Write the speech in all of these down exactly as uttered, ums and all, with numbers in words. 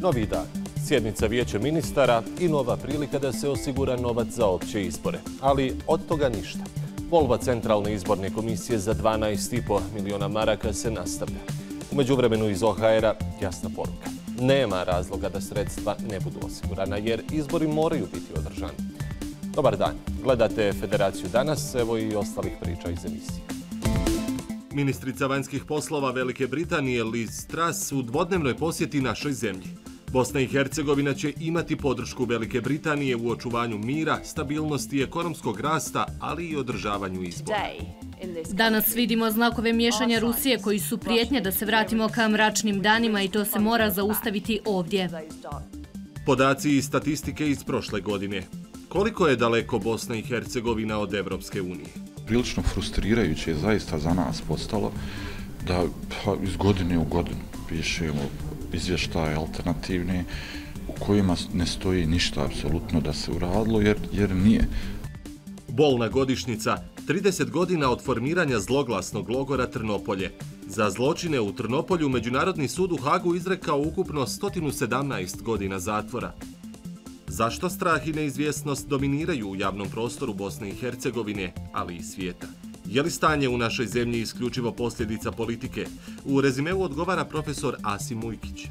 Novi dan, sjednica Vijeća ministara i nova prilika da se osigura novac za opće izbore. Ali od toga ništa. Volba Centralne izborne komisije za dvanaest i po miliona maraka se nastavlja. U međuvremenu iz O H R-a jasna poruka. Nema razloga da sredstva ne budu osigurana jer izbori moraju biti održani. Dobar dan, gledate Federaciju danas, evo i ostalih priča iz emisije. Ministrica vanjskih poslova Velike Britanije Liz Truss u dvodnevnoj posjeti našoj zemlji. Bosna i Hercegovina će imati podršku Velike Britanije u očuvanju mira, stabilnosti i ekonomskog rasta, ali i održavanju izbora. Danas vidimo znakove miješanja Rusije koji su prijetnje da se vratimo ka mračnim danima i to se mora zaustaviti ovdje. Podaci i statistike iz prošle godine. Koliko je daleko Bosna i Hercegovina od Evropske unije? Prilično frustrirajuće je zaista za nas postalo da pa, iz godine u godinu pišemo izvještaje alternativne u kojima ne stoji ništa apsolutno da se uradilo jer, jer nije. Bolna godišnjica, trideset godina od formiranja zloglasnog logora Trnopolje. Za zločine u Trnopolju Međunarodni sud u Hagu izrekao ukupno sto sedamnaest godina zatvora. Zašto strah i neizvjesnost dominiraju u javnom prostoru Bosne i Hercegovine, ali i svijeta? Je li stanje u našoj zemlji isključivo posljedica politike? U rezimeu odgovara profesor Asim Ujkić.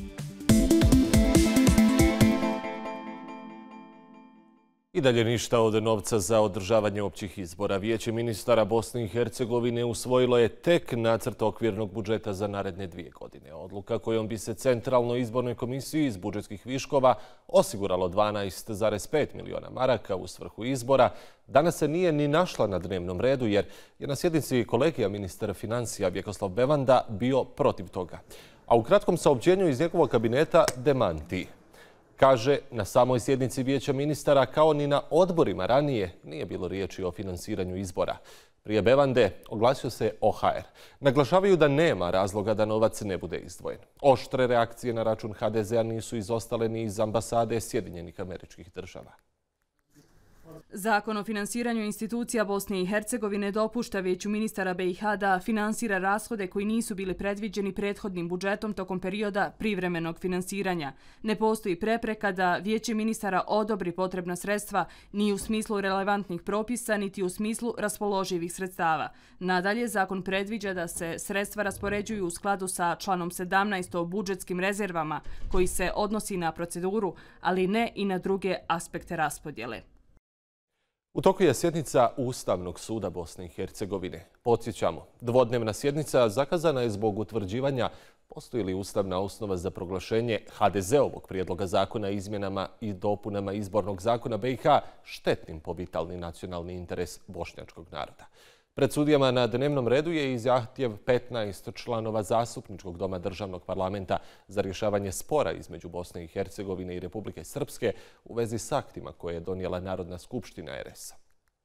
I dalje ništa od novca za održavanje općih izbora. Vijeće ministara Bosne i Hercegovine usvojilo je tek nacrt okvirnog budžeta za naredne dvije godine. Odluka kojom bi se Centralnoj izbornoj komisiji iz budžetskih viškova osiguralo dvanaest zarez pet miliona maraka u svrhu izbora danas se nije ni našla na dnevnom redu jer je na sjednici kolegija ministra financija Vjekoslav Bevanda bio protiv toga. A u kratkom saopćenju iz njegovog kabineta demanti. Kaže, na samoj sjednici Vijeća ministara kao ni na odborima ranije nije bilo riječi o finansiranju izbora. Prije Bevande oglasio se O H R. Naglašavaju da nema razloga da novac ne bude izdvojen. Oštre reakcije na račun H D Z-a nisu izostale ni iz ambasade Sjedinjenih Američkih Država. Zakon o finansiranju institucija Bosne i Hercegovine dopušta Vijeću ministara B i H da finansira rashode koji nisu bili predviđeni prethodnim budžetom tokom perioda privremenog finansiranja. Ne postoji prepreka da Vijeće ministara odobri potrebna sredstva ni u smislu relevantnih propisa, niti u smislu raspoloživih sredstava. Nadalje, zakon predviđa da se sredstva raspoređuju u skladu sa članom sedamnaest o budžetskim rezervama koji se odnosi na proceduru, ali ne i na druge aspekte raspodjele. U toku je sjednica Ustavnog suda Bosne i Hercegovine. Podsjećamo, dvodnevna sjednica zakazana je zbog utvrđivanja postoji li ustavna osnova za proglašenje H D Z-ovog prijedloga zakona izmjenama i dopunama izbornog zakona B i H štetnim po vitalni nacionalni interes bošnjačkog naroda. Pred sudijama na dnevnom redu je i zahtjev petnaest članova Zastupničkog doma državnog parlamenta za rješavanje spora između Bosne i Hercegovine i Republike Srpske u vezi s aktima koje je donijela Narodna skupština R S-a.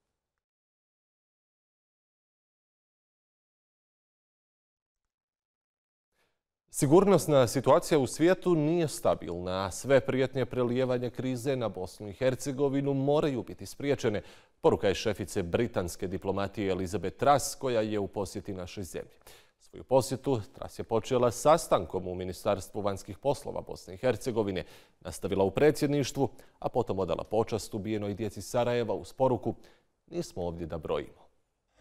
Sigurnosna situacija u svijetu nije stabilna, a sve prijetnje prelijevanja krize na Bosnu i Hercegovinu moraju biti spriječene, poruka je šefice britanske diplomatije Elizabeth Truss, koja je u posjeti našoj zemlji. Svoju posjetu Truss je počela sastankom u Ministarstvu vanjskih poslova Bosne i Hercegovine, nastavila u predsjedništvu, a potom odala počast ubijenoj djeci Sarajeva uz poruku "Nismo ovdje da brojimo".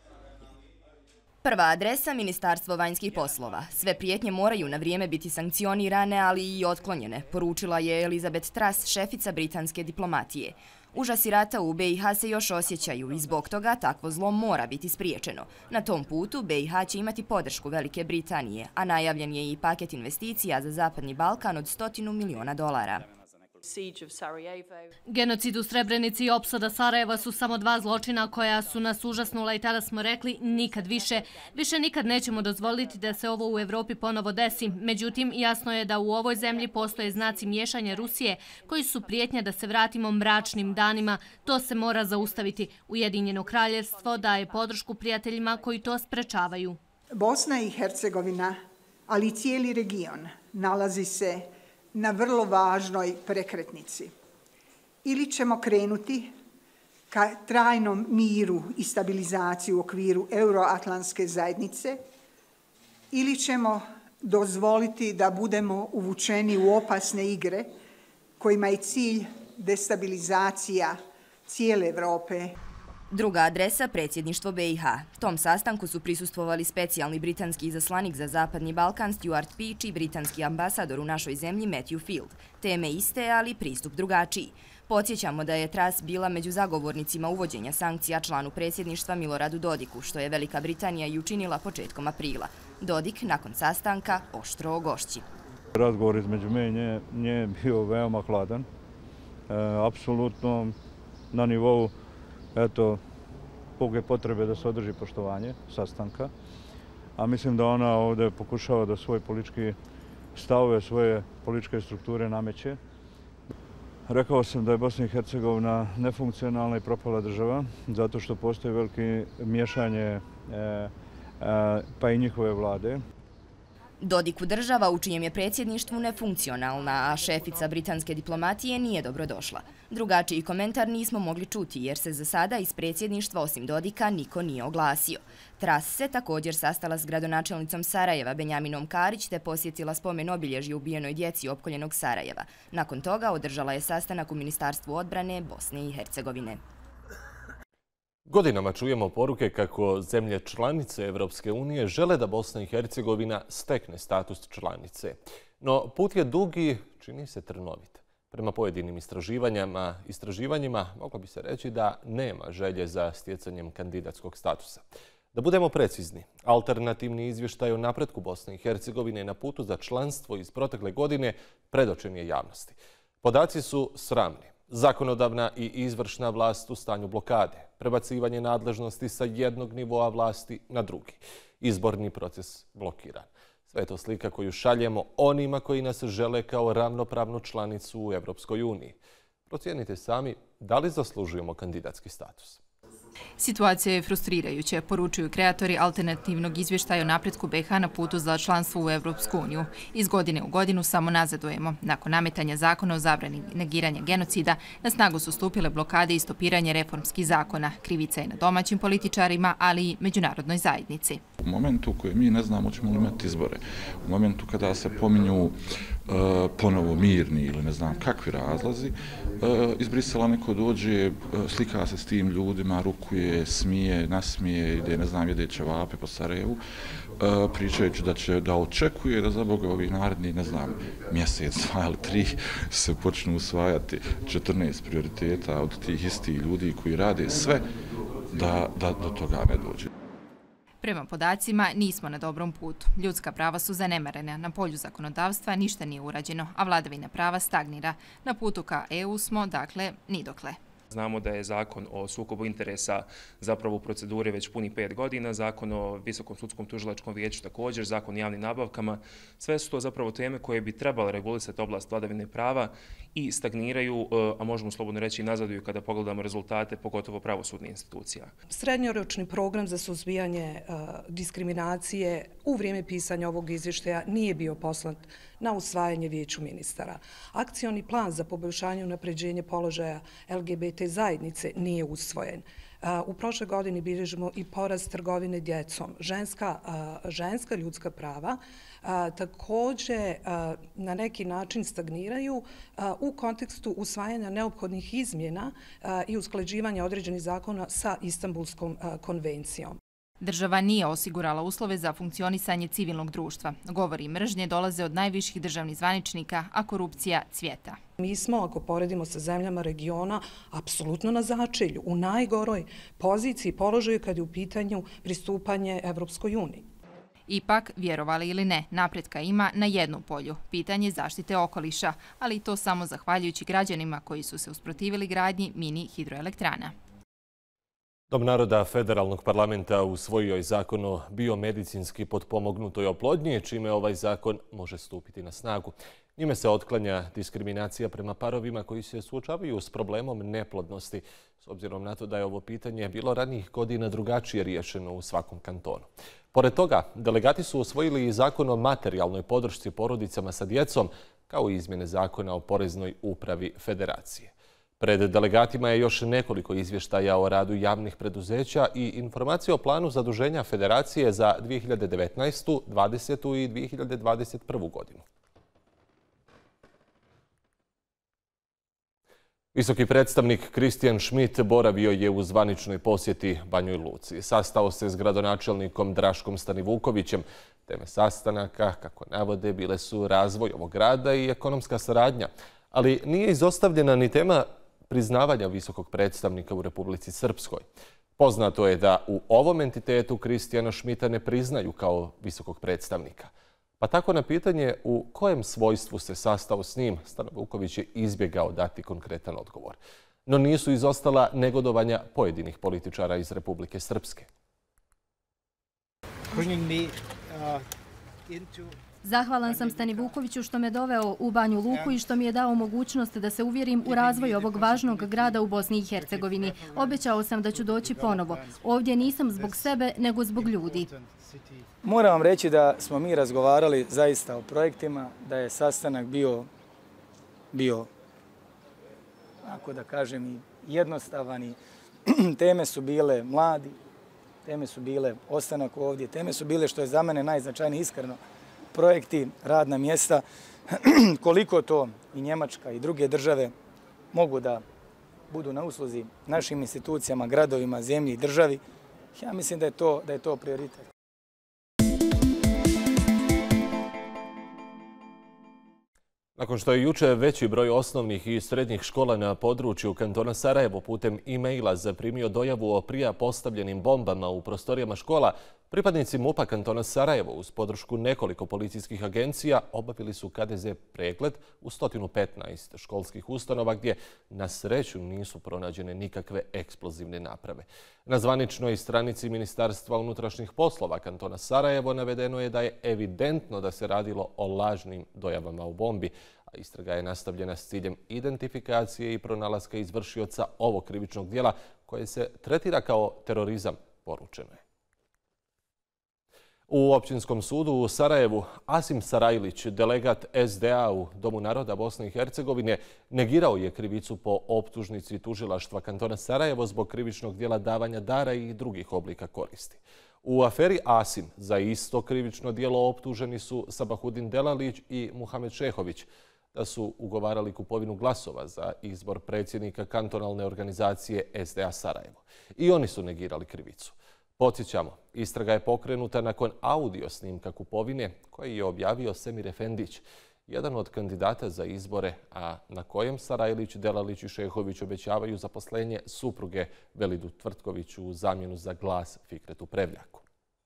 Prva adresa Ministarstvo vanjskih poslova. Sve prijetnje moraju na vrijeme biti sankcionirane, ali i otklonjene, poručila je Elizabeth Truss, šefica britanske diplomatije. Užasi rata u B i H se još osjećaju i zbog toga takvo zlo mora biti spriječeno. Na tom putu B i H će imati podršku Velike Britanije, a najavljen je i paket investicija za Zapadni Balkan od stotinu miliona dolara. Genocid u Srebrenici i opsada Sarajeva su samo dva zločina koja su nas užasnula i tada smo rekli nikad više. Više nikad nećemo dozvoliti da se ovo u Evropi ponovo desi. Međutim, jasno je da u ovoj zemlji postoje znaci miješanja Rusije koji su prijetnja da se vratimo mračnim danima. To se mora zaustaviti. Ujedinjeno kraljevstvo daje podršku prijateljima koji to sprečavaju. Bosna i Hercegovina, ali i cijeli region, nalazi se na vrlo važnoj prekretnici. Ili ćemo krenuti ka trajnom miru i stabilizaciji u okviru euroatlantske zajednice, ili ćemo dozvoliti da budemo uvučeni u opasne igre kojima je cilj destabilizacija cijele Evrope. Druga adresa – predsjedništvo B i H. Tom sastanku su prisustvovali specijalni britanski izaslanik za Zapadni Balkan Stuart Peach i britanski ambasador u našoj zemlji Matthew Field. Teme iste, ali pristup drugačiji. Podsjećamo da je Truss bila među zagovornicima uvođenja sankcija članu predsjedništva Miloradu Dodiku, što je Velika Britanija i učinila početkom aprila. Dodik nakon sastanka oštro ogošći. Razgovor između me i nje, nje je bio veoma hladan. E, apsolutno na nivou eto, poge potrebe da se održi poštovanje sastanka. A mislim da ona ovdje pokušava da svoj politički stavove, svoje političke strukture nameće. Rekao sam da je Bosna i Hercegovina nefunkcionalna i propala država, zato što postoji veliko miješanje e, e, pa i njihove vlade. Dodik u država u čijem je predsjedništvu nefunkcionalna, a šefica britanske diplomatije nije dobrodošla. Drugačiji komentar nismo mogli čuti jer se za sada iz predsjedništva osim Dodika niko nije oglasio. Truss se također sastala s gradonačelnicom Sarajeva Benjaminom Karić te posjetila spomen obilježja ubijenoj djeci opkoljenog Sarajeva. Nakon toga održala je sastanak u Ministarstvu odbrane Bosne i Hercegovine. Godinama čujemo poruke kako zemlje članice Evropske unije žele da Bosna i Hercegovina stekne status članice. No put je dug i čini se trnovit. Prema pojedinim istraživanjima, istraživanjima moglo bi se reći da nema želje za stjecanjem kandidatskog statusa. Da budemo precizni, alternativni izvještaj o napretku Bosne i Hercegovine na putu za članstvo iz protekle godine predočen je javnosti. Podaci su sramni. Zakonodavna i izvršna vlast u stanju blokade, prebacivanje nadležnosti sa jednog nivoa vlasti na drugi, izborni proces blokiran. Sve je to slika koju šaljemo onima koji nas žele kao ravnopravnu članicu u Evropskoj uniji. Procijenite sami da li zaslužujemo kandidatski status. Situacija je frustrirajuća, poručuju kreatori alternativnog izvještaja o napretku B i H na putu za članstvo u Evropsku uniju. Iz godine u godinu samo nazadujemo. Nakon nametanja zakona o zabrani negiranja genocida, na snagu su stupile blokade i stopiranje reformskih zakona. Krivica je na domaćim političarima, ali i međunarodnoj zajednici. U momentu u kojem mi ne znamo ćemo li imati izbore, u momentu kada se pominju uh, ponovo mirni ili ne znam kakvi razlazi, uh, iz Brisela neko dođe, uh, slika se s tim ljudima, rukuje, smije, nasmije, ide, ne znam, jede ćevape po Sarajevu, uh, pričajući da će da očekuje da za Boga ovih narednih, ne znam, mjesec, dva ili tri se počnu usvajati četrnaest prioriteta od tih istih ljudi koji rade sve da, da do toga ne dođe. Prema podacima, nismo na dobrom putu. Ljudska prava su zanemarena. Na polju zakonodavstva ništa nije urađeno, a vladavina prava stagnira. Na putu ka E U smo, dakle, nidokle. Znamo da je zakon o sukobu interesa zapravo u proceduri već puni pet godina, zakon o Visokom sudskom tužilačkom vijeću također, zakon o javnim nabavkama. Sve su to zapravo teme koje bi trebale regulisati oblast vladavine prava i stagniraju, a možemo slobodno reći i nazaduju kada pogledamo rezultate, pogotovo pravosudnih institucija. Srednjoročni program za suzbijanje diskriminacije u vrijeme pisanja ovog izvještaja nije bio poslat na usvajanje vijeću ministara. Akcioni plan za poboljšanje i unapređenje položaja L G B T zajednice nije usvojen. U prošle godini bilježimo i porast trgovine djecom. Ženska, ženska ljudska prava također na neki način stagniraju u kontekstu usvajanja neophodnih izmjena i usklađivanja određenih zakona sa Istanbulskom konvencijom. Država nije osigurala uslove za funkcionisanje civilnog društva. Govori i mržnje dolaze od najviših državnih zvaničnika, a korupcija cvjeta. Mi smo, ako poredimo sa zemljama regiona, apsolutno na začelju, u najgoroj poziciji položaju kad je u pitanju pristupanje Evropskoj uniji. Ipak, vjerovali ili ne, napretka ima na jednom polju, pitanje zaštite okoliša, ali i to samo zahvaljujući građanima koji su se usprotivili gradnji mini hidroelektrana. Dom naroda Federalnog parlamenta usvojio je zakon o biomedicinski potpomognutoj oplodnji, čime ovaj zakon može stupiti na snagu. Njime se otklanja diskriminacija prema parovima koji se suočavaju s problemom neplodnosti, s obzirom na to da je ovo pitanje bilo ranijih godina drugačije riješeno u svakom kantonu. Pored toga, delegati su usvojili i zakon o materijalnoj podršci porodicama sa djecom, kao i izmjene zakona o poreznoj upravi Federacije. Pred delegatima je još nekoliko izvještaja o radu javnih preduzeća i informacije o planu zaduženja Federacije za dvije hiljade devetnaestu, dvadesetu i dvije hiljade dvadeset prvu godinu. Visoki predstavnik Kristijan Schmidt boravio je u zvaničnoj posjeti Banjoj Luci. Sastao se s gradonačelnikom Draškom Stanivukovićem. Teme sastanaka, kako navode, bile su razvoj ovog grada i ekonomska saradnja. Ali nije izostavljena ni tema priznavanja visokog predstavnika u Republici Srpskoj. Poznato je da u ovom entitetu Kristijana Schmidta ne priznaju kao visokog predstavnika. Pa tako na pitanje u kojem svojstvu se sastao s njim, Stanivuković je izbjegao dati konkretan odgovor. No nisu izostala negodovanja pojedinih političara iz Republike Srpske. Zahvalan sam Stanivukoviću što me doveo u Banju Luku i što mi je dao mogućnost da se uvjerim u razvoj ovog važnog grada u Bosni i Hercegovini. Obećao sam da ću doći ponovo. Ovdje nisam zbog sebe, nego zbog ljudi. Moram vam reći da smo mi razgovarali zaista o projektima, da je sastanak bio, bio ako da kažem, jednostavan i teme su bile mladi, teme su bile ostanak ovdje, teme su bile, što je za mene najznačajnije, iskreno, projekti, radna mjesta, koliko to i Njemačka i druge države mogu da budu na usluzi našim institucijama, gradovima, zemlji i državi. Ja mislim da je to, da je to prioritet. Nakon što je juče veći broj osnovnih i srednjih škola na području kantona Sarajevo putem e-maila zaprimio dojavu o prija postavljenim bombama u prostorijama škola, pripadnici MUP-a kantona Sarajevo uz podršku nekoliko policijskih agencija obavili su K D Z pregled u sto petnaest školskih ustanova gdje na sreću nisu pronađene nikakve eksplozivne naprave. Na zvaničnoj stranici Ministarstva unutrašnjih poslova kantona Sarajevo navedeno je da je evidentno da se radilo o lažnim dojavama o bombi, a istraga je nastavljena s ciljem identifikacije i pronalaska izvršioca ovog krivičnog dijela koje se tretira kao terorizam, poručeno je. U Općinskom sudu u Sarajevu Asim Sarajlić, delegat S D A u Domu naroda Bosne i Hercegovine, negirao je krivicu po optužnici tužilaštva kantona Sarajevo zbog krivičnog dijela davanja dara i drugih oblika koristi. U aferi Asim za isto krivično dijelo optuženi su Sabahudin Delalić i Muhamed Šehović, da su ugovarali kupovinu glasova za izbor predsjednika kantonalne organizacije S D A Sarajevo. I oni su negirali krivicu. Podsjećamo, istraga je pokrenuta nakon audio snimka kupovine koji je objavio Semir Efendić, jedan od kandidata za izbore, a na kojem Sarajlić, Delalić i Šehović obećavaju zaposlenje supruge Velidu Tvrtkoviću u zamjenu za glas Fikretu Prevljaku.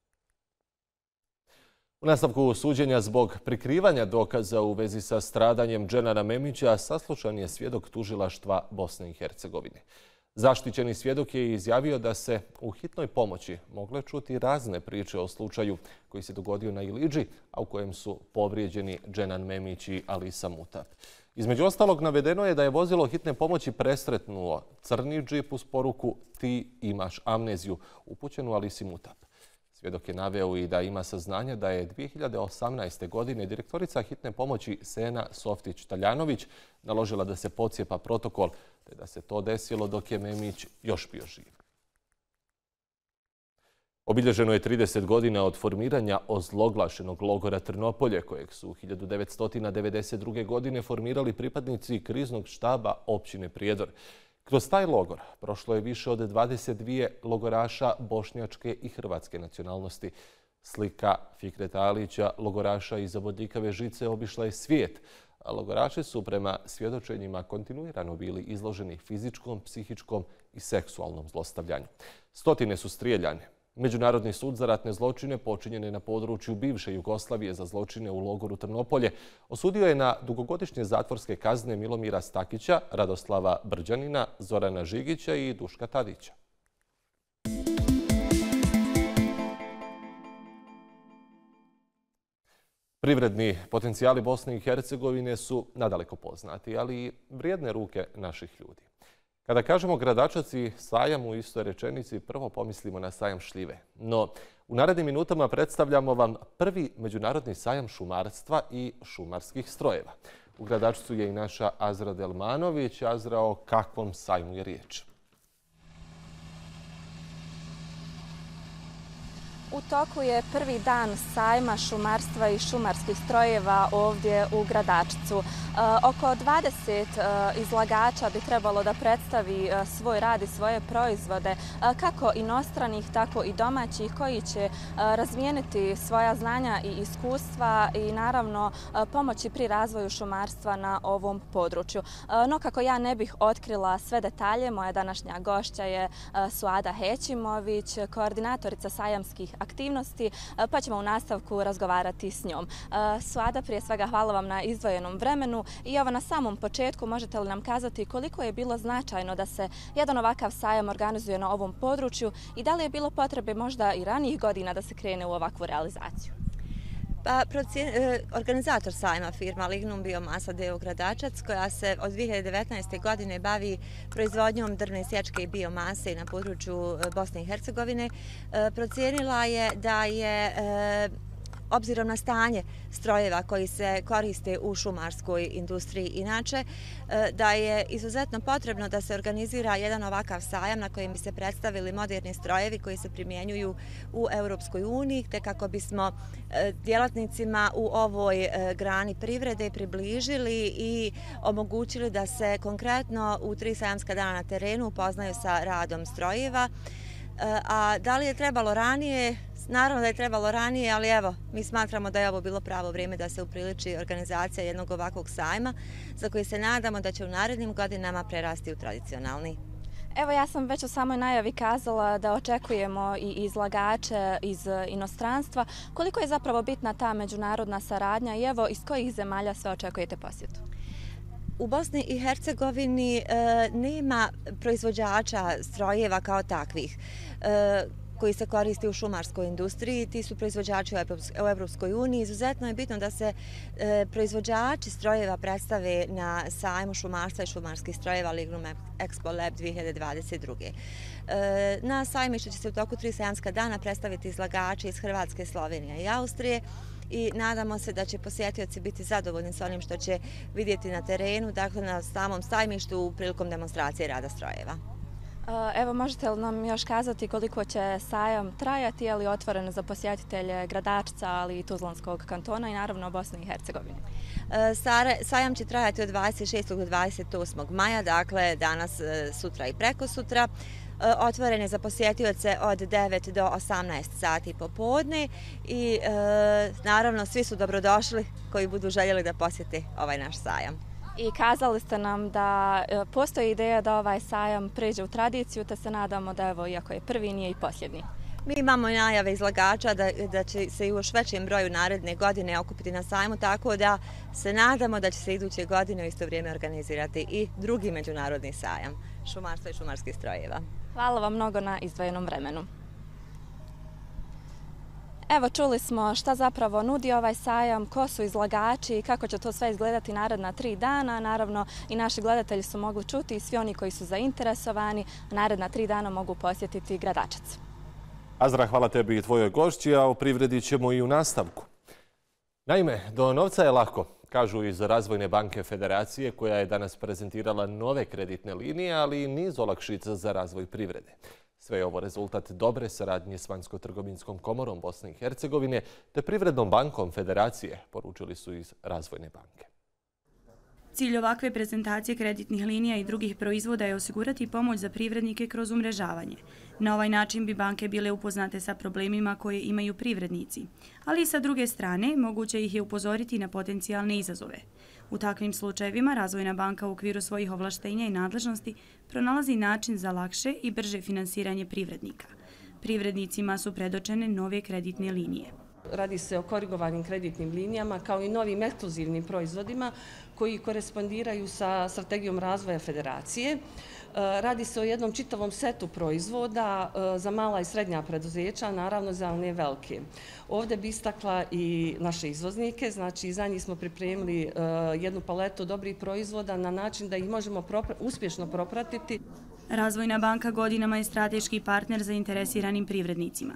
U nastavku suđenja zbog prikrivanja dokaza u vezi sa stradanjem Dženana Memića saslušan je svjedok tužilaštva Bosne i Hercegovine. Zaštićeni svjedok je izjavio da se u hitnoj pomoći mogle čuti razne priče o slučaju koji se dogodio na Ilidži, a u kojem su povrijeđeni Dženan Memić i Alisa Mutap. Između ostalog navedeno je da je vozilo hitne pomoći presretnuo crni džip uz poruku "Ti imaš amneziju", upućenu Alisi Mutap. Svjedok je naveo i da ima saznanja da je dvije hiljade osamnaeste. godine direktorica hitne pomoći Sena Softić-Taljanović naložila da se pocijepa protokol, te da se to desilo dok je Memić još bio živ. Obilježeno je trideset godina od formiranja ozloglašenog logora Trnopolje, kojeg su hiljadu devetsto devedeset druge. godine formirali pripadnici kriznog štaba općine Prijedor. Kroz taj logor prošlo je više od dvadeset dvije logoraša bošnjačke i hrvatske nacionalnosti. Slika Fikreta Alića, logoraša iz Bodljikave žice, obišla je svijet, a logoraši su prema svjedočenjima kontinuirano bili izloženi fizičkom, psihičkom i seksualnom zlostavljanju. Stotine su strijeljane. Međunarodni sud za ratne zločine počinjene na području bivše Jugoslavije za zločine u logoru Trnopolje osudio je na dugogodišnje zatvorske kazne Milomira Stakića, Radoslava Brđanina, Zorana Žigića i Duška Tadića. Privredni potencijali Bosne i Hercegovine su nadaleko poznati, ali i vrijedne ruke naših ljudi. Kada kažemo Gradačac i sajam u istoj rečenici, prvo pomislimo na sajam šljive. No, u narednim minutama predstavljamo vam prvi međunarodni sajam šumarstva i šumarskih strojeva. U Gradačcu je i naša Azra Delmanović. Azra, o kakvom sajmu je riječ? U toku je prvi dan sajma šumarstva i šumarskih strojeva ovdje u Gradačcu. E, oko dvadeset e, izlagača bi trebalo da predstavi e, svoj rad i svoje proizvode, e, kako inostranih, tako i domaćih, koji će e, razmijeniti svoja znanja i iskustva i naravno e, pomoći pri razvoju šumarstva na ovom području. E, no kako ja ne bih otkrila sve detalje, moja današnja gošća je e, Suada Hećimović, koordinatorica sajamskih aktivnosti, pa ćemo u nastavku razgovarati s njom. Suada, prije svega hvala vam na izdvojenom vremenu i evo na samom početku možete li nam kazati koliko je bilo značajno da se jedan ovakav sajam organizuje na ovom području i da li je bilo potrebe možda i ranijih godina da se krene u ovakvu realizaciju? Pa, organizator sajma firma Lignum Biomasa d o o Gradačac, koja se od dvije hiljade devetnaeste. godine bavi proizvodnjom drvne sječke i biomase na području Bosne i Hercegovine, procijenila je da je obzirom na stanje strojeva koji se koriste u šumarskoj industriji inače, da je izuzetno potrebno da se organizira jedan ovakav sajam na kojem bi se predstavili moderni strojevi koji se primjenjuju u Europskoj uniji, te kako bismo djelatnicima u ovoj grani privrede približili i omogućili da se konkretno u tri sajamska dana na terenu upoznaju sa radom strojeva. A da li je trebalo ranije? Naravno da je trebalo ranije, ali evo, mi smatramo da je ovo bilo pravo vrijeme da se upriliči organizacija jednog ovakvog sajma za koji se nadamo da će u narednim godinama prerasti u tradicionalni. Evo, ja sam već u samoj najavi kazala da očekujemo i izlagače iz inostranstva. Koliko je zapravo bitna ta međunarodna saradnja i evo, iz kojih zemalja sve očekujete posjetu? U Bosni i Hercegovini e, nema proizvođača strojeva kao takvih e, koji se koristi u šumarskoj industriji. Ti su proizvođači u Evropskoj uniji. Izuzetno je bitno da se e, proizvođači strojeva predstave na sajmu šumarstva i šumarskih strojeva Lignum Expo Lab dvije hiljade dvadeset druge. E, na sajmištu će se u toku tri sajamska dana predstaviti izlagači iz Hrvatske, Slovenije i Austrije. I nadamo se da će posjetioci biti zadovoljni s onim što će vidjeti na terenu, dakle na samom sajmištu prilikom demonstracije rada strojeva. Evo, možete li nam još kazati koliko će sajam trajati, je li otvoren za posjetitelje Gradačca, ali i Tuzlanskog kantona i naravno Bosne i Hercegovine? Sajam će trajati od dvadeset šestog do dvadeset osmog maja, dakle danas, sutra i prekosutra. Otvoren je za posjetioce od devet do osamnaest sati popodne i e, naravno svi su dobrodošli koji budu željeli da posjete ovaj naš sajam. I kazali ste nam da postoji ideja da ovaj sajam pređe u tradiciju, te se nadamo da evo, iako je prvi, nije i posljednji. Mi imamo najave izlagača da, da će se i u još većem broju naredne godine okupiti na sajmu, tako da se nadamo da će se iduće godine u isto vrijeme organizirati i drugi međunarodni sajam šumarstva i šumarskih strojeva. Hvala vam mnogo na izdvojenom vremenu. Evo, čuli smo šta zapravo nudi ovaj sajam, ko su izlagači i kako će to sve izgledati naredna tri dana. Naravno, i naši gledatelji su mogli čuti i svi oni koji su zainteresovani naredna tri dana mogu posjetiti Gradačac. Azra, hvala tebi i tvojoj gošći, a o privredi ćemo i u nastavku. Naime, do novca je lako, kažu iz Razvojne banke Federacije, koja je danas prezentirala nove kreditne linije, ali i niz olakšica za razvoj privrede. Sve je ovo rezultat dobre saradnje s Vanjsko-trgovinskom komorom Bosne i Hercegovine te Privrednom bankom Federacije, poručili su iz Razvojne banke. Cilj ovakve prezentacije kreditnih linija i drugih proizvoda je osigurati pomoć za privrednike kroz umrežavanje. Na ovaj način bi banke bile upoznate sa problemima koje imaju privrednici, ali i sa druge strane moguće ih je upozoriti na potencijalne izazove. U takvim slučajevima Razvojna banka u okviru svojih ovlaštenja i nadležnosti pronalazi način za lakše i brže finansiranje privrednika. Privrednicima su predočene nove kreditne linije. Radi se o korigovanim kreditnim linijama kao i novim ekskluzivnim proizvodima koji korespondiraju sa strategijom razvoja Federacije. Radi se o jednom čitavom setu proizvoda za mala i srednja preduzeća, naravno za one velike. Ovdje bi istakla i naše izvoznike, znači za njih smo pripremili jednu paletu dobrih proizvoda na način da ih možemo uspješno propratiti. Razvojna banka godinama je strateški partner zainteresiranim privrednicima.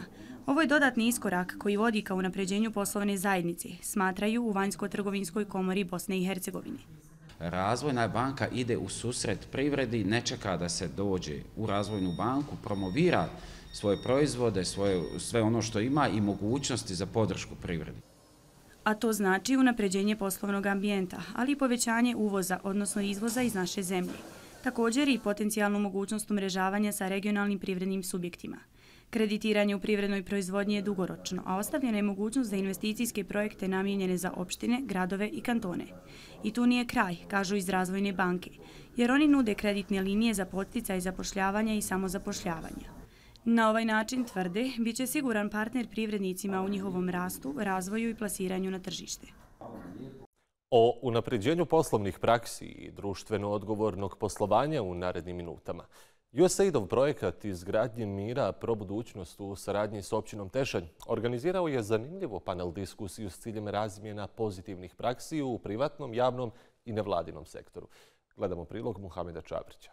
Ovo je dodatni iskorak koji vodi ka unapređenju poslovne zajednice, smatraju u Vanjsko-trgovinskoj komori Bosne i Hercegovine. Razvojna banka ide u susret privredi, ne čeka da se dođe u razvojnu banku, promovira svoje proizvode, svoje, sve ono što ima i mogućnosti za podršku privredi. A to znači unapređenje poslovnog ambijenta, ali i povećanje uvoza, odnosno izvoza iz naše zemlje. Također i potencijalnu mogućnost umrežavanja sa regionalnim privrednim subjektima. Kreditiranje u privrednoj proizvodnji je dugoročno, a ostavljena je mogućnost za investicijske projekte namijenjene za opštine, gradove i kantone. I tu nije kraj, kažu iz Razvojne banke, jer oni nude kreditne linije za podsticaj zapošljavanja i samozapošljavanja. Na ovaj način, tvrde, bit će siguran partner privrednicima u njihovom rastu, razvoju i plasiranju na tržište. O unapređenju poslovnih praksi i društveno odgovornog poslovanja u narednim minutama. U S A I D-ov projekat izgradnje mira pro budućnost u saradnji s općinom Tešanj organizirao je zanimljivu panel diskusiju s ciljem razmjena pozitivnih praksi u privatnom, javnom i nevladinom sektoru. Gledamo prilog Muhameda Čabrića.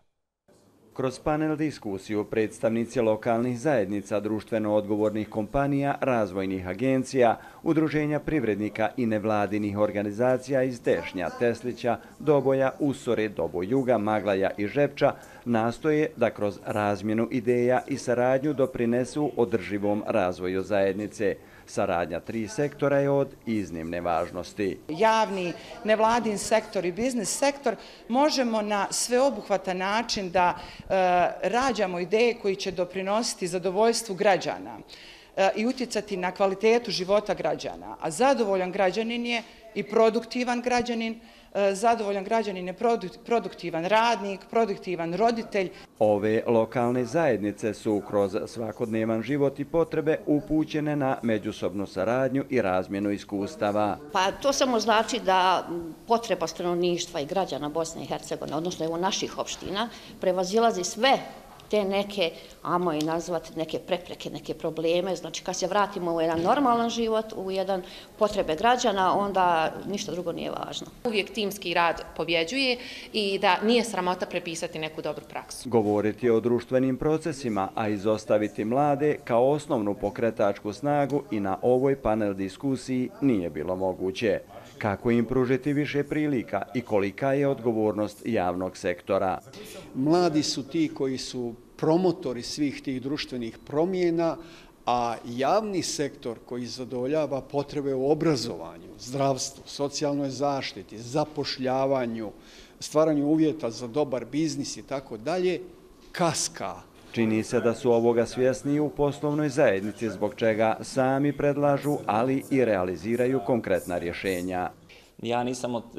Kroz panel diskusiju predstavnici lokalnih zajednica, društveno odgovornih kompanija, razvojnih agencija, udruženja privrednika i nevladinih organizacija iz Tešnja, Teslića, Doboja, Usore, Dobojuga, Maglaja i Žepča nastoje da kroz razmjenu ideja i saradnju doprinesu održivom razvoju zajednice. Saradnja tri sektora je od iznimne važnosti. Javni, nevladin sektor i biznis sektor možemo na sveobuhvatan način da e, rađamo ideje koji će doprinositi zadovoljstvu građana e, i utjecati na kvalitetu života građana. A zadovoljan građanin je i produktivan građanin, zadovoljan građanin je produktivan radnik, produktivan roditelj. Ove lokalne zajednice su kroz svakodnevan život i potrebe upućene na međusobnu saradnju i razmjenu iskustava. Pa to samo znači da potreba stanovništva i građana Bosne i Hercegovine, odnosno evo naših opština, prevazilazi sve te neke, ajmo i nazvati, neke prepreke, neke probleme. Znači, kad se vratimo u jedan normalan život, u jedan potrebe građana, onda ništa drugo nije važno. Uvijek timski rad pobjeđuje i da nije sramota prepisati neku dobru praksu. Govoriti o društvenim procesima, a izostaviti mlade kao osnovnu pokretačku snagu i na ovoj panel diskusiji nije bilo moguće. Kako im pružiti više prilika i kolika je odgovornost javnog sektora? Mladi su ti koji su promotori svih tih društvenih promjena, a javni sektor koji zadovoljava potrebe u obrazovanju, zdravstvu, socijalnoj zaštiti, zapošljavanju, stvaranju uvjeta za dobar biznis i tako dalje, kaska. Čini se da su ovoga svjesni u poslovnoj zajednici, zbog čega sami predlažu, ali i realiziraju konkretna rješenja. Ja nisam od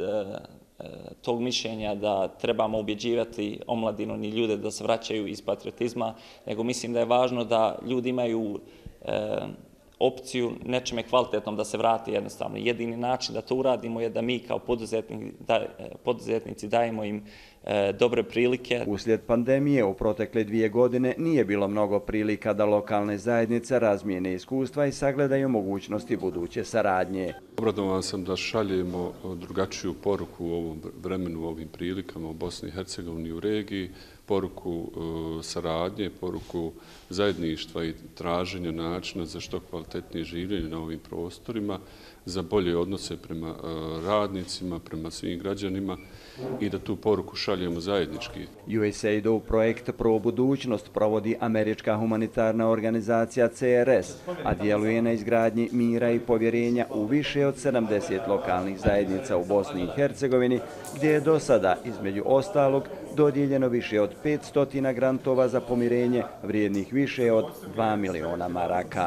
tog mišljenja da trebamo ubjeđivati omladinu ni ljude da se vraćaju iz patriotizma, nego mislim da je važno da ljudi imaju opciju nečime kvalitetnom da se vrati jednostavno. Jedini način da to uradimo je da mi kao poduzetnici dajemo im dobre prilike. Uslijed pandemije u protekle dvije godine nije bilo mnogo prilika da lokalne zajednice razmijene iskustva i sagledaju mogućnosti buduće saradnje. Obradovan sam da šaljemo drugačiju poruku u ovom vremenu, u ovim prilikama u Bosni i Hercegovini u regiji, poruku saradnje, poruku zajedništva i traženja načina za što kvalitetnije življenje na ovim prostorima, za bolje odnose prema radnicima, prema svim građanima i da tu poruku šaljemo zajednički. U S A I D-ov projekt Pro budućnost provodi američka humanitarna organizacija C R S, a djeluje na izgradnji mira i povjerenja u više od sedamdeset lokalnih zajednica u Bosni i Hercegovini, gdje je do sada, između ostalog, dodijeljeno više od petsto grantova za pomirenje vrijednih više od dva miliona maraka.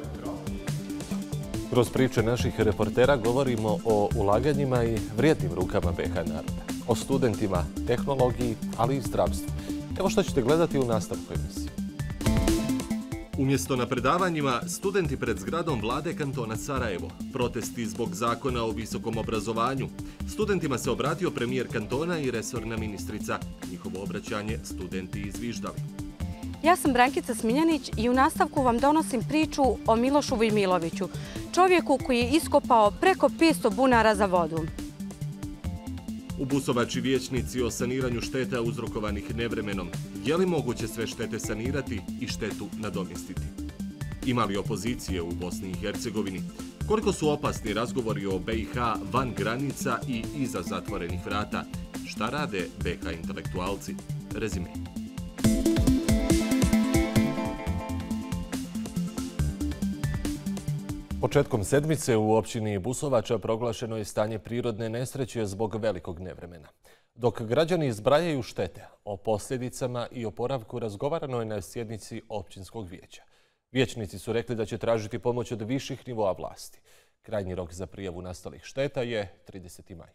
Kroz priče naših reportera govorimo o ulaganjima i vrijednim rukama B H naroda, o studentima, tehnologiji, ali i zdravstvu. Evo što ćete gledati u nastavku emisije. Umjesto na predavanjima, studenti pred zgradom vlade kantona Sarajevo. Protesti zbog zakona o visokom obrazovanju. Studentima se obratio premijer kantona i resorna ministrica. Njihovo obraćanje studenti izviždali. Ja sam Brankica Smiljanić i u nastavku vam donosim priču o Milošu Vujmiloviću, čovjeku koji je iskopao preko petsto bunara za vodu. U Busovači vijećnici o saniranju šteta uzrokovanih nevremenom. Je li moguće sve štete sanirati i štetu nadomjestiti? Ima li opozicije u Bosni i Hercegovini? Koliko su opasni razgovori o B i H van granica i iza zatvorenih vrata? Šta rade B H intelektualci? Rezime. Početkom sedmice u općini Busovača proglašeno je stanje prirodne nesreće zbog velikog nevremena. Dok građani zbrajaju štete, o posljedicama i oporavku razgovarano je na sjednici općinskog vijeća. Vijećnici su rekli da će tražiti pomoć od viših nivoa vlasti. Krajnji rok za prijavu nastalih šteta je trideseti maj.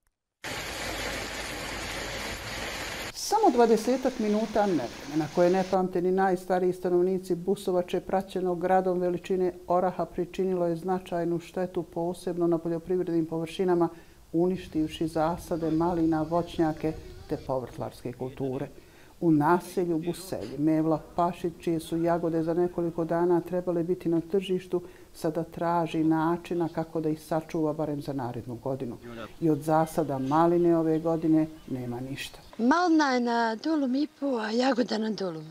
Samo dvadesetak minuta nevremena koje ne pamte ni najstariji stanovnici Busovače praćenog gradom veličine oraha pričinilo je značajnu štetu posebno na poljoprivrednim površinama, uništivši zasade, malina, voćnjake te povrtlarske kulture. U naselju Buselji Mevla Pašić, čije su jagode za nekoliko dana trebale biti na tržištu, sada traži načina kako da ih sačuva barem za narednu godinu. I od zasada maline ove godine nema ništa. Malina je na dulum i po, a jagoda na dulum.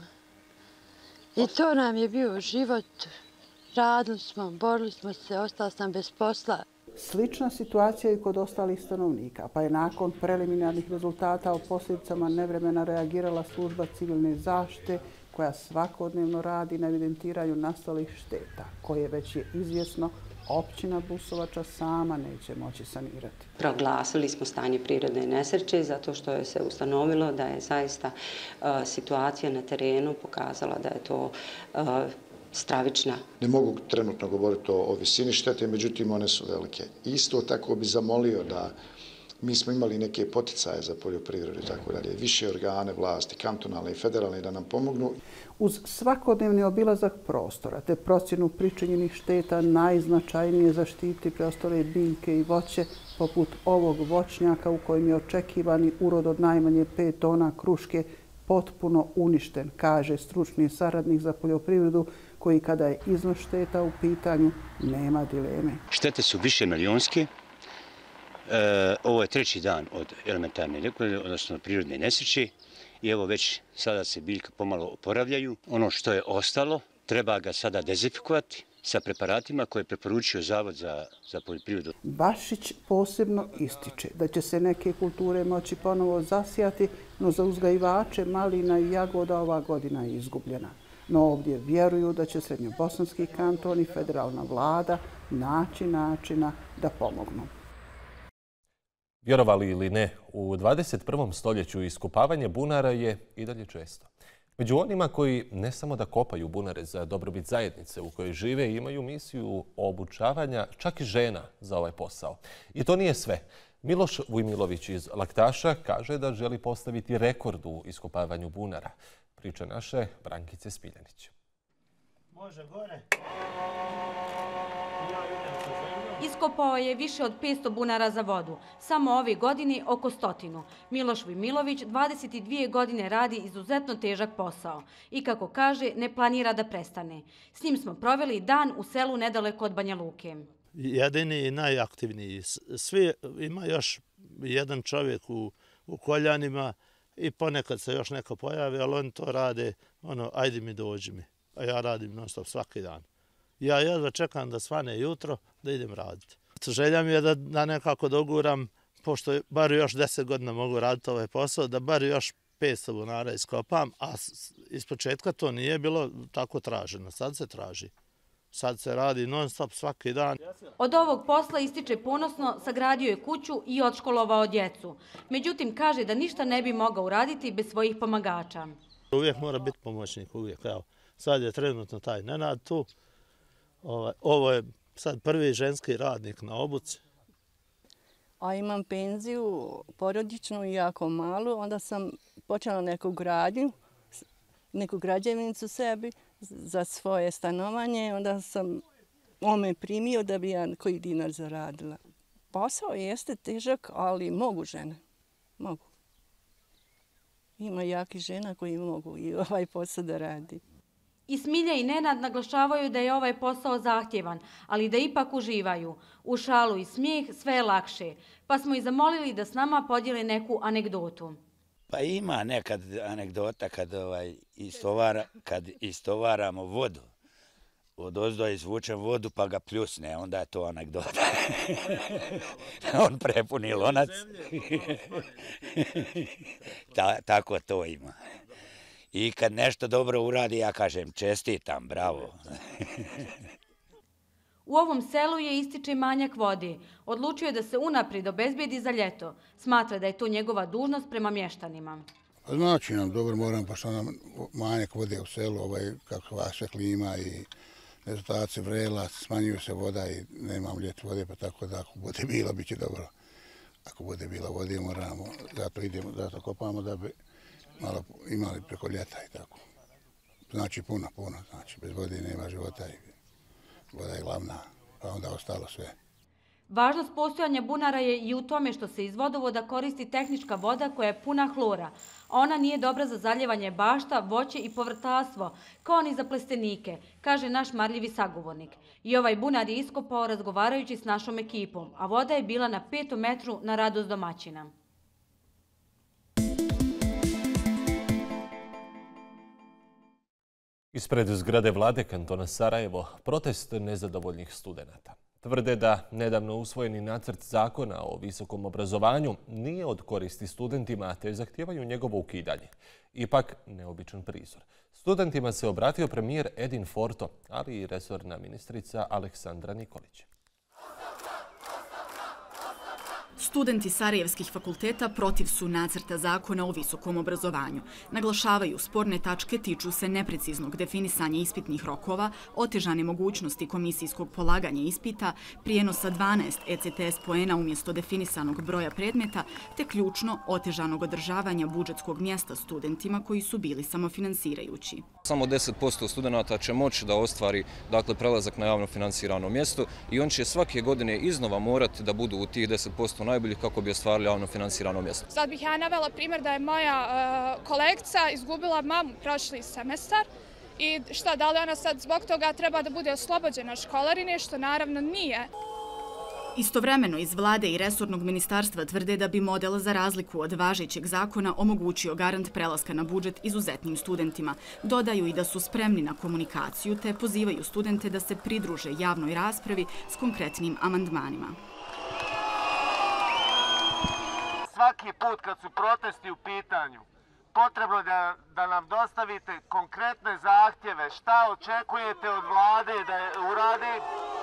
I to nam je bio život. Radili smo, borili smo se, ostala sam bez posla. Slična situacija je i kod ostalih stanovnika, pa je nakon preliminarnih rezultata o posljedicama nevremena reagirala služba civilne zaštite koja svakodnevno radi na evidentiranju nastalih šteta, koje već je izvjesno općina Busovača sama neće moći sanirati. Proglasili smo stanje prirodne nesreće zato što je se ustanovilo da je zaista uh, situacija na terenu pokazala da je to uh, stravična. Ne mogu trenutno govoriti o, o visini štete, međutim one su velike. Isto tako bi zamolio da mi smo imali neke poticaje za poljoprivredu i tako dalje, više organe vlasti, kantonalne i federalne da nam pomognu. Uz svakodnevni obilazak prostora te procjenu pričinjenih šteta najznačajnije zaštiti preostale biljke i voće poput ovog voćnjaka u kojem je očekivani urod od najmanje pet tona kruške potpuno uništen, kaže stručni saradnik za poljoprivredu koji kada je iznos šteta u pitanju nema dileme. Štete su više milionske. E, ovo je treći dan od elementarne nepogode, odnosno prirodne nesreće i evo već sada se biljke pomalo oporavljaju. Ono što je ostalo treba ga sada dezinfikovati sa preparatima koje je preporučio Zavod za, za poljoprivredu. Bašić posebno ističe da će se neke kulture moći ponovo zasijati, no za uzgajivače malina i jagoda ova godina je izgubljena. No ovdje vjeruju da će Srednjobosanski kanton i federalna vlada naći načina da pomognu. Vjerovali ili ne, u dvadeset prvom stoljeću iskopavanje bunara je i dalje često. Među onima koji ne samo da kopaju bunare za dobrobit zajednice u kojoj žive, imaju misiju obučavanja čak i žena za ovaj posao. I to nije sve. Miloš Vujmilović iz Laktaša kaže da želi postaviti rekord u iskopavanju bunara. Priča naše Brankice Smiljanić. Može gore. Iskopao je više od petsto bunara za vodu. Samo ove godine oko stotinu. Miloš Vujmilović dvadeset dvije godine radi izuzetno težak posao. I kako kaže, ne planira da prestane. S njim smo proveli dan u selu nedaleko od Banja Luke. Jedini i najaktivniji. Svi ima još jedan čovjek u, u koljanima i ponekad se još neko pojavi, ali oni to rade, ono, ajde mi dođi mi. A ja radim non stop svaki dan. Ja jedva čekam da svane jutro, da idem raditi. Želja mi je da, da nekako doguram, pošto bar još deset godina mogu raditi ovaj posao, da bar još petsto bunara iskopam, a iz početka to nije bilo tako traženo. Sad se traži. Sad se radi non stop svaki dan. Od ovog posla ističe ponosno, sagradio je kuću i odškolovao djecu. Međutim, kaže da ništa ne bi mogao uraditi bez svojih pomagača. Uvijek mora biti pomoćnik, uvijek. Evo, sad je trenutno taj Nenad tu. Ovo, ovo je sad prvi ženski radnik na obuci. A imam penziju porodičnu i jako malu. Onda sam počela neku gradnju, neku građevnicu sebi za svoje stanovanje. Onda sam ome primio da bi ja koji dinar zaradila. Posao jeste težak, ali mogu žene. Mogu. Ima jaki žena koji mogu i ovaj posao da radi. I Smilja i Nenad naglašavaju da je ovaj posao zahtjevan, ali da ipak uživaju. U šalu i smijeh sve je lakše, pa smo i zamolili da s nama podijeli neku anegdotu. Pa ima nekad anegdota kad, ovaj, istovara, kad istovaramo vodu. od ozdo izvučem vodu pa ga pljusne, onda je to anegdota. On prepuni lonac. Ta, tako to ima. I kad nešto dobro uradi, ja kažem čestitam, bravo. U ovom selu je ističe manjak vode. Odlučio je da se unaprijed obezbedi za ljeto. Smatra da je to njegova dužnost prema mještanima. Znači nam dobro, moram, pošto nam manjak vode u selu, ovaj, kakva se klima i rezultaci vrela, smanjuju se voda i nemam ljeti vode, pa tako da ako bude bilo, bit će dobro. Ako bude bila vode, moramo, zato idemo, zato kopamo da bi malo imali preko ljeta i tako. Znači puno, puno, znači bez vode nema života i voda je glavna, pa onda ostalo sve. Važnost postojanja bunara je i u tome što se iz vodovoda koristi tehnička voda koja je puna hlora. Ona nije dobra za zaljevanje bašta, voće i povrtarstvo, kao ni za plestenike, kaže naš marljivi sagovornik. I ovaj bunar je iskopao razgovarajući s našom ekipom, a voda je bila na petom metru na radost domaćina. Ispred zgrade vlade kantona Sarajevo protest nezadovoljnih studenata. Tvrde da nedavno usvojeni nacrt zakona o visokom obrazovanju nije od koristi studentima, te zahtijevaju njegovo ukidanje. Ipak, neobičan prizor. Studentima se obratio premijer Edin Forto, ali i resorna ministrica Aleksandra Nikolić. Studenti Sarajevskih fakulteta protiv su nacrta zakona o visokom obrazovanju. Naglašavaju sporne tačke tiču se nepreciznog definisanja ispitnih rokova, otežane mogućnosti komisijskog polaganja ispita, prijenosa dvanaest E C T S poena umjesto definisanog broja predmeta, te ključno otežanog održavanja budžetskog mjesta studentima koji su bili samofinansirajući. Samo deset posto studenta će moći da ostvari dakle, prelazak na javno finansirano mjesto i on će svake godine iznova morati da budu u tih deset posto najboljih kako bi ostvarili javno finansirano mjesto. Sad bih ja navela primjer da je moja uh, kolegica izgubila mamu prošli semestar i šta, da li ona sad zbog toga treba da bude oslobođena školarine, što naravno nije. Istovremeno iz vlade i resornog ministarstva tvrde da bi model za razliku od važećeg zakona omogućio garant prelaska na budžet izuzetnim studentima. Dodaju i da su spremni na komunikaciju te pozivaju studente da se pridruže javnoj raspravi s konkretnim amandmanima. Svaki put kad su protesti u pitanju, potrebno je da, da nam dostavite konkretne zahtjeve, šta očekujete od vlade da uradi.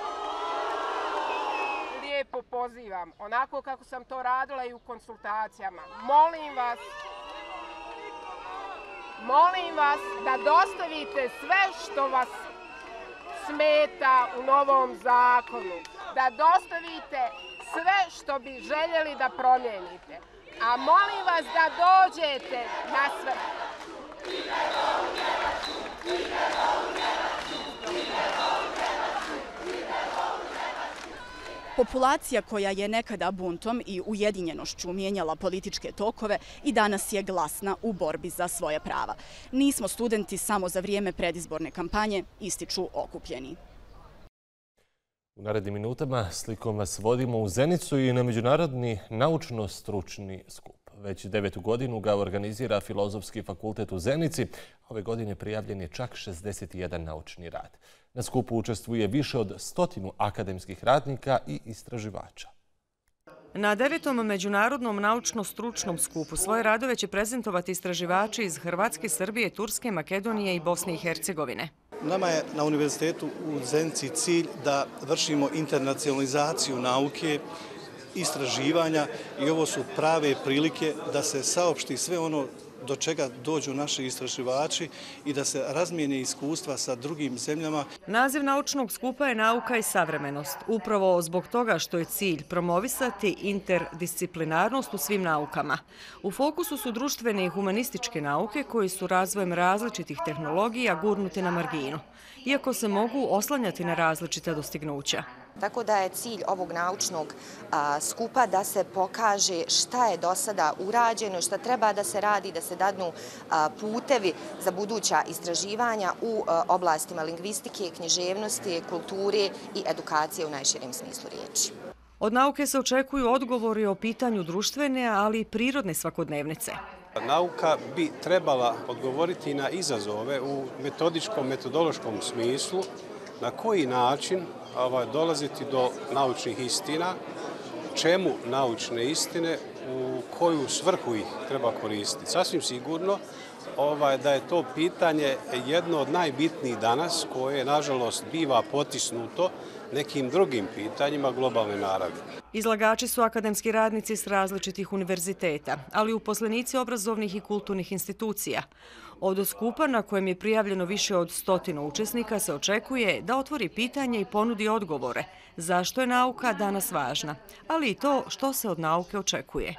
Lijepo pozivam, onako kako sam to radila i u konsultacijama. Molim vas, molim vas da dostavite sve što vas smeta u novom zakonu, da dostavite sve što bi željeli da promijenite. A molim vas da dođete na sve. Populacija koja je nekada buntom i ujedinjenošću mijenjala političke tokove i danas je glasna u borbi za svoje prava. Nismo studenti samo za vrijeme predizborne kampanje, ističu okupljeni. U narednim minutama slikom vas vodimo u Zenicu i na međunarodni naučno-stručni skup. Već devetu godinu ga organizira Filozofski fakultet u Zenici. Ove godine prijavljen je čak šezdeset jedan naučni rad. Na skupu učestvuje više od stotinu akademskih radnika i istraživača. Na devetom međunarodnom naučno-stručnom skupu svoje radove će prezentovati istraživači iz Hrvatske, Srbije, Turske, Makedonije i Bosne i Hercegovine. Nama je na univerzitetu u Zenici cilj da vršimo internacionalizaciju nauke, istraživanja i ovo su prave prilike da se saopšti sve ono do čega dođu naši istraživači i da se razmijene iskustva sa drugim zemljama. Naziv naučnog skupa je Nauka i savremenost. Upravo zbog toga što je cilj promovisati interdisciplinarnost u svim naukama. U fokusu su društvene i humanističke nauke koji su razvojem različitih tehnologija gurnuti na marginu, iako se mogu oslanjati na različita dostignuća. Tako da je cilj ovog naučnog a, skupa da se pokaže šta je do sada urađeno, šta treba da se radi, da se dadnu a, putevi za buduća istraživanja u a, oblastima lingvistike, književnosti, kulture i edukacije u najširem smislu riječi. Od nauke se očekuju odgovori o pitanju društvene, ali i prirodne svakodnevnice. Nauka bi trebala odgovoriti na izazove u metodičkom, metodološkom smislu na koji način dolaziti do naučnih istina, čemu naučne istine, u koju svrhu ih treba koristiti. Sasvim sigurno da je to pitanje jedno od najbitnijih danas, koje, nažalost, biva potisnuto nekim drugim pitanjima globalne naravi. Izlagači su akademski radnici s različitih univerziteta, ali i uposlenici obrazovnih i kulturnih institucija. Od skupa, na kojem je prijavljeno više od stotinu učesnika, se očekuje da otvori pitanje i ponudi odgovore zašto je nauka danas važna, ali i to što se od nauke očekuje.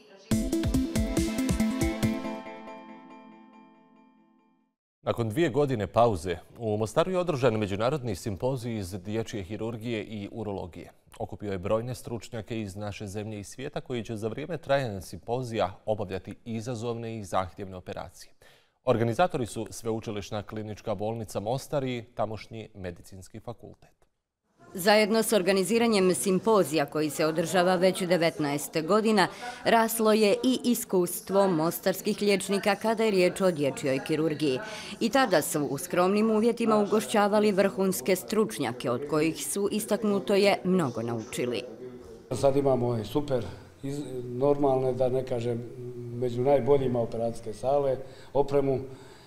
Nakon dvije godine pauze, u Mostaru je održan međunarodni simpozij iz dječje hirurgije i urologije. Okupio je brojne stručnjake iz naše zemlje i svijeta koji će za vrijeme trajanja simpozija obavljati izazovne i zahtjevne operacije. Organizatori su Sveučilišna klinička bolnica Mostar i tamošnji medicinski fakultet. Zajedno s organiziranjem simpozija koji se održava već devetnaest godina, raslo je i iskustvo mostarskih liječnika kada je riječ o dječjoj kirurgiji. I tada su u skromnim uvjetima ugošćavali vrhunske stručnjake, od kojih su, istaknuto je, mnogo naučili. Sad imamo super, normalne, da ne kažem, među najboljima operacijske sale, opremu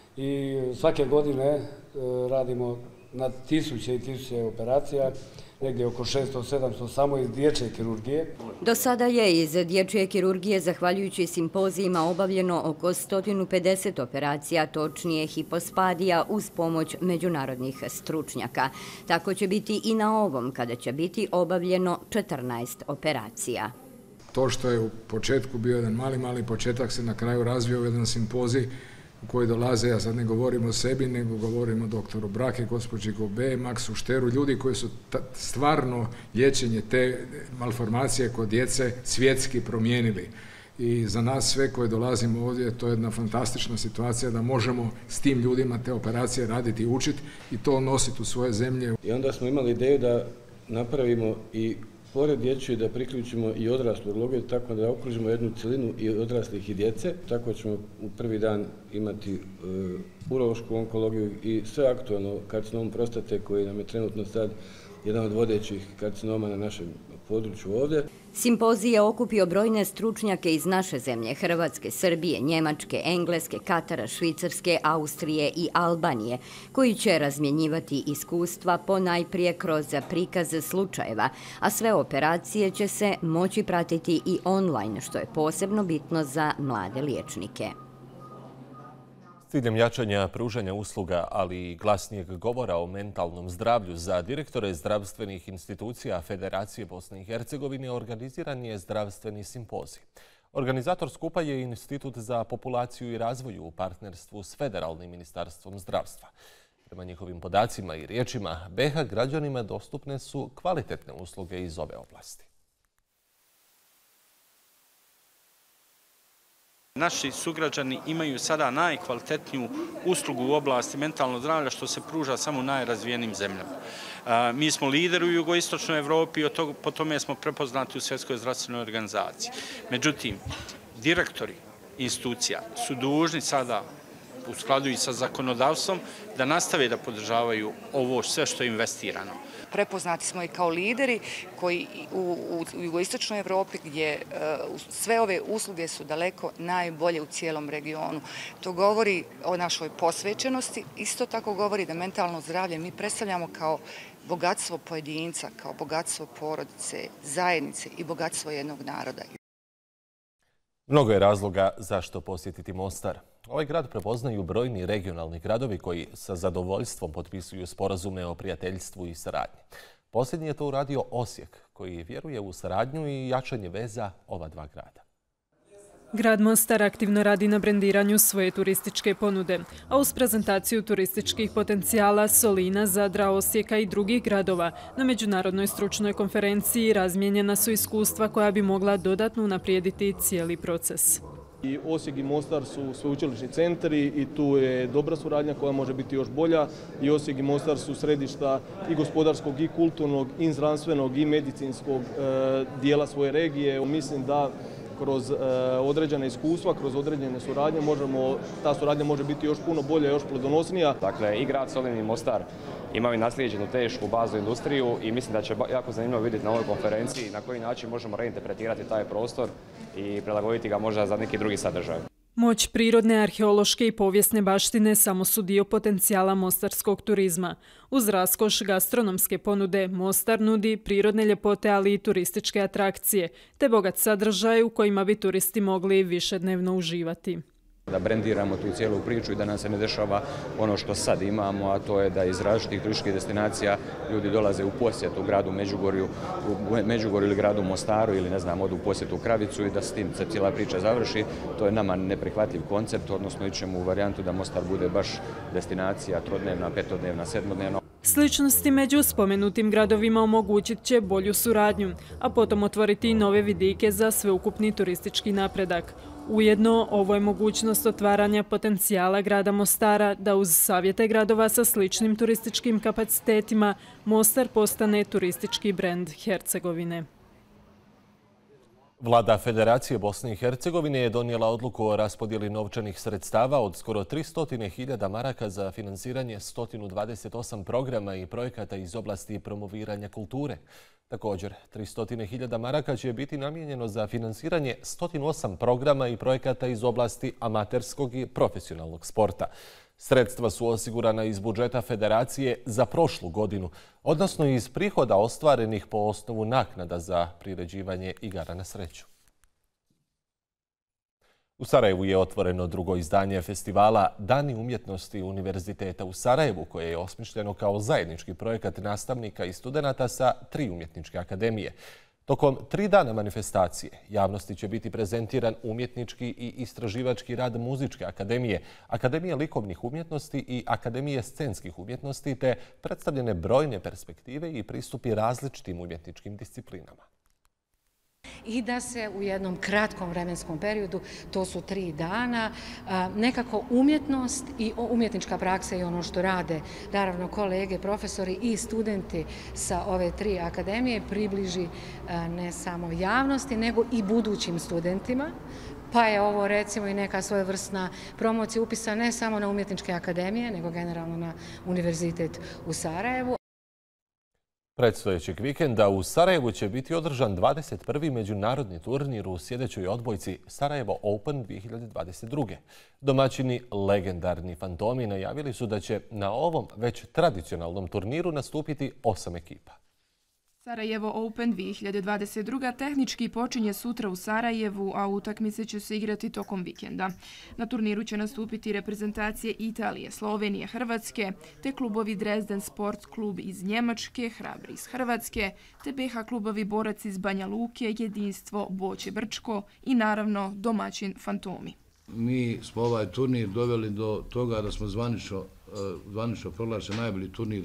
i svake godine radimo na tisuće i tisuće operacija, negdje oko šesto sedamsto samo iz dječje kirurgije. Do sada je iz dječje kirurgije, zahvaljujući simpozijima, obavljeno oko sto pedeset operacija, točnije hipospadija, uz pomoć međunarodnih stručnjaka. Tako će biti i na ovom, kada će biti obavljeno četrnaest operacija. To što je u početku bio jedan mali, mali početak, se na kraju razvio jedan simpozij u koji dolaze, ja sad ne govorim o sebi, nego govorim o doktoru Brake, gospođi Gobe, Maksu Šteru, ljudi koji su stvarno liječenje te malformacije kod djece svjetski promijenili. I za nas sve koji dolazimo ovdje, to je jedna fantastična situacija da možemo s tim ljudima te operacije raditi i učiti i to nositi u svoje zemlje. I onda smo imali ideju da napravimo i pored dječje da priključimo i odraslu urologiju, tako da okružimo jednu celinu i odraslih i djece. Tako ćemo u prvi dan imati urološku onkologiju i sve aktualno karcinom prostate, koji nam je trenutno sad jedan od vodećih karcinoma na našem području ovdje. Simpozij je okupio brojne stručnjake iz naše zemlje, Hrvatske, Srbije, Njemačke, Engleske, Katara, Švicarske, Austrije i Albanije, koji će razmjenjivati iskustva ponajprije kroz prikaz slučajeva, a sve operacije će se moći pratiti i online, što je posebno bitno za mlade liječnike. S ciljem jačanja pružanja usluga, ali i glasnijeg govora o mentalnom zdravlju, za direktore zdravstvenih institucija Federacije Bosne i Hercegovine organiziran je zdravstveni simpozij. Organizator skupa je Institut za populaciju i razvoj u partnerstvu s Federalnim ministarstvom zdravstva. Prema njihovim podacima i riječima, B iH građanima dostupne su kvalitetne usluge iz ove oblasti. Naši sugrađani imaju sada najkvalitetniju uslugu u oblasti mentalnog zdravlja, što se pruža samo u najrazvijenim zemljama. Mi smo lideri u jugoistočnoj Evropi i po tome smo prepoznati u Svjetskoj zdravstvenoj organizaciji. Međutim, direktori institucija su dužni sada, u skladu i sa zakonodavstvom, da nastave da podržavaju ovo sve što je investirano. Prepoznati smo i kao lideri koji u, u jugoistočnoj Evropi, gdje uh, sve ove usluge su daleko najbolje u cijelom regionu. To govori o našoj posvećenosti, isto tako govori da mentalno zdravlje mi predstavljamo kao bogatstvo pojedinca, kao bogatstvo porodice, zajednice i bogatstvo jednog naroda. Mnogo je razloga zašto posjetiti Mostar. Ovaj grad prepoznaju brojni regionalni gradovi koji sa zadovoljstvom potpisuju sporazume o prijateljstvu i saradnji. Posljednji je to uradio Osijek, koji vjeruje u saradnju i jačanje veza ova dva grada. Grad Mostar aktivno radi na brendiranju svoje turističke ponude, a uz prezentaciju turističkih potencijala Solina, Zadra, Osijeka i drugih gradova na međunarodnoj stručnoj konferenciji razmijenjena su iskustva koja bi mogla dodatno unaprijediti cijeli proces. I Osijek i Mostar su sveučilišni centri i tu je dobra suradnja koja može biti još bolja. I Osijek i Mostar su središta i gospodarskog i kulturnog i zdravstvenog i medicinskog e, dijela svoje regije. Mislim da kroz e, određene iskustva, kroz određene suradnje možemo, ta suradnja može biti još puno bolja, još plodonosnija. Dakle, i grad Solin i Mostar imaju naslijeđenu tešku baznu industriju i mislim da će jako zanimljivo vidjeti na ovoj konferenciji na koji način možemo reinterpretirati taj prostor i prilagoditi ga možda za neki drugi sadržaj. Moć prirodne, arheološke i povijesne baštine samo su dio potencijala mostarskog turizma. Uz raskoš gastronomske ponude, Mostar nudi prirodne ljepote, ali i turističke atrakcije, te bogat sadržaj u kojima bi turisti mogli višednevno uživati. Da brendiramo tu cijelu priču i da nam se ne dešava ono što sad imamo, a to je da iz različitih turističkih destinacija ljudi dolaze u posjet u gradu Međugorju, u Međugorju ili gradu Mostaru ili ne znam, odu u posjet u Kravicu i da s tim se cijela priča završi. To je nama neprihvatljiv koncept, odnosno ićemo u varijantu da Mostar bude baš destinacija trodnevna, petodnevna, sedmodnevna. Sličnosti među spomenutim gradovima omogućit će bolju suradnju, a potom otvoriti i nove vidike za sveukupni turistički napredak. Ujedno, ovo je mogućnost otvaranja potencijala grada Mostara da uz savjete gradova sa sličnim turističkim kapacitetima Mostar postane turistički brend Hercegovine. Vlada Federacije Bosne i Hercegovine je donijela odluku o raspodjeli novčanih sredstava od skoro tristo hiljada maraka za finansiranje sto dvadeset osam programa i projekata iz oblasti promoviranja kulture. Također, tristo hiljada maraka će biti namijenjeno za finansiranje sto osam programa i projekata iz oblasti amaterskog i profesionalnog sporta. Sredstva su osigurana iz budžeta Federacije za prošlu godinu, odnosno iz prihoda ostvarenih po osnovu naknada za priređivanje igara na sreću. U Sarajevu je otvoreno drugo izdanje festivala Dani umjetnosti Univerziteta u Sarajevu, koje je osmišljeno kao zajednički projekat nastavnika i studenata sa tri umjetničke akademije. Tokom tri dana manifestacije javnosti će biti prezentiran umjetnički i istraživački rad Muzičke akademije, Akademije likovnih umjetnosti i Akademije scenskih umjetnosti, te predstavljene brojne perspektive i pristupi različitim umjetničkim disciplinama. I da se u jednom kratkom vremenskom periodu, to su tri dana, nekako umjetnost i umjetnička praksa i ono što rade, naravno kolege, profesori i studenti sa ove tri akademije približi ne samo javnosti, nego i budućim studentima. Pa je ovo recimo i neka svojevrsna promocija upisa ne samo na umjetničke akademije, nego generalno na Univerzitet u Sarajevu. Predstojećeg vikenda u Sarajevu će biti održan dvadeset prvi međunarodni turnir u sjedećoj odbojci Sarajevo Open dvije hiljade dvadeset druge. Domaćini legendarni Fantomi najavili su da će na ovom već tradicionalnom turniru nastupiti osam ekipa. Sarajevo Open dvije hiljade dvadeset druga tehnički počinje sutra u Sarajevu, a utakmice će se igrati tokom vikenda. Na turniru će nastupiti reprezentacije Italije, Slovenije, Hrvatske, te klubovi Dresden Sport klub iz Njemačke, Hrabri iz Hrvatske, te B H klubovi Borac iz Banja Luke, Jedinstvo, Boće Brčko i naravno domaćin Fantomi. Mi smo ovaj turnir doveli do toga da smo zvanično, zvanično proglašeni najbolji turnir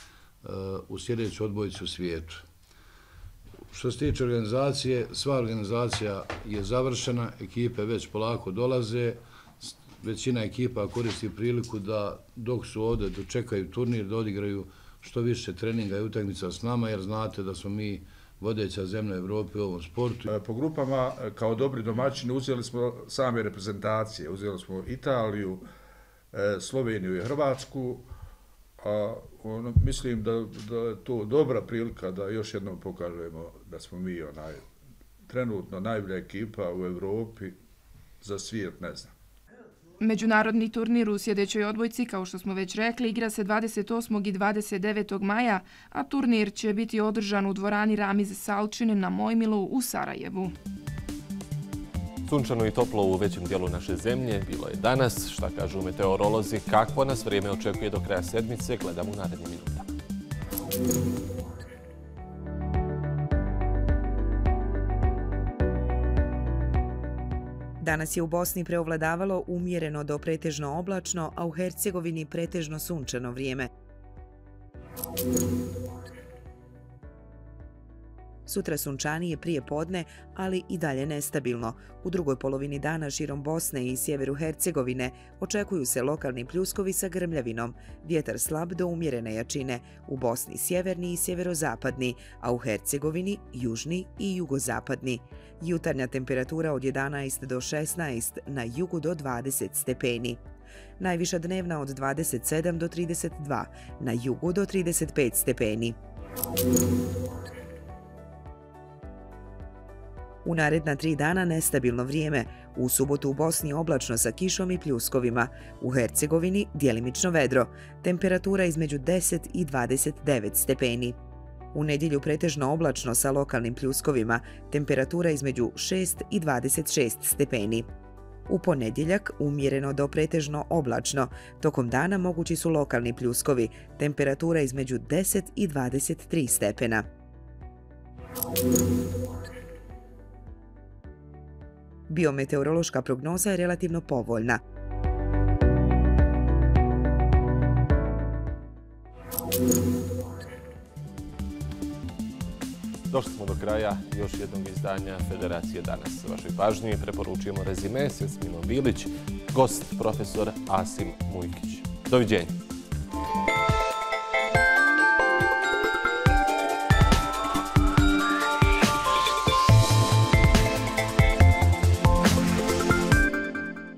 u sljedećoj odbojici u svijetu. Što se tiče organizacije, sva organizacija je završena, ekipe već polako dolaze, većina ekipa koristi priliku da dok su ovdje dočekaju turnir, da odigraju što više treninga i utakmica s nama, jer znate da smo mi vodeća zemlja Evrope u ovom sportu. Po grupama, kao dobri domaćini, uzeli smo same reprezentacije, uzeli smo Italiju, Sloveniju i Hrvatsku. A ono, mislim da, da je to dobra prilika da još jednom pokažemo da smo mi onaj, trenutno najbolja ekipa u Evropi, za svijet ne znam. Međunarodni turnir u sljedećoj odbojci, kao što smo već rekli, igra se dvadeset osmog i dvadeset devetog maja, a turnir će biti održan u dvorani Ramiz Salčin na Mojmilu u Sarajevu. Sunčano i toplo u većem dijelu naše zemlje bilo je danas. Šta kažu meteorolozi, kakvo nas vrijeme očekuje do kraja sedmice, gledamo u narednim minutama. Danas je u Bosni preovladavalo umjereno do pretežno oblačno, a u Hercegovini pretežno sunčano vrijeme. Sutra sunčanije prije podne, ali i dalje nestabilno. U drugoj polovini dana širom Bosne i sjeveru Hercegovine očekuju se lokalni pljuskovi sa grmljavinom, vjetar slab do umjerene jačine, u Bosni sjeverni i sjeverozapadni, a u Hercegovini južni i jugozapadni. Jutarnja temperatura od jedanaest do šesnaest, na jugu do dvadeset stepeni. Najviša dnevna od dvadeset sedam do trideset dva, na jugu do trideset pet stepeni. U naredna tri dana nestabilno vrijeme. U subotu u Bosni oblačno sa kišom i pljuskovima. U Hercegovini djelimično vedro. Temperatura između deset i dvadeset devet stepeni. U nedjelju pretežno oblačno sa lokalnim pljuskovima. Temperatura između šest i dvadeset šest stepeni. U ponedjeljak umjereno do pretežno oblačno. Tokom dana mogući su lokalni pljuskovi. Temperatura između deset i dvadeset tri stepena. Biometeorološka prognoza je relativno povoljna. Došli smo do kraja još jednog izdanja Federacije danas. Vašoj pažnji preporučujemo rezime s Jasminom Bilić, gost profesor Asim Mujkić. Doviđenja.